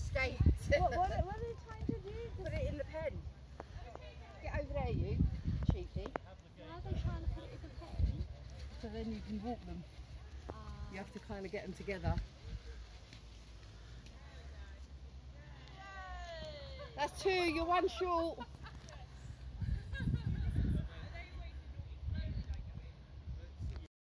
skate. What are they trying to do? Put it in the pen. Get over there, you cheeky. Why are they trying to put it in the pen? So then you can walk them. You have to kind of get them together. That's two, you're one short.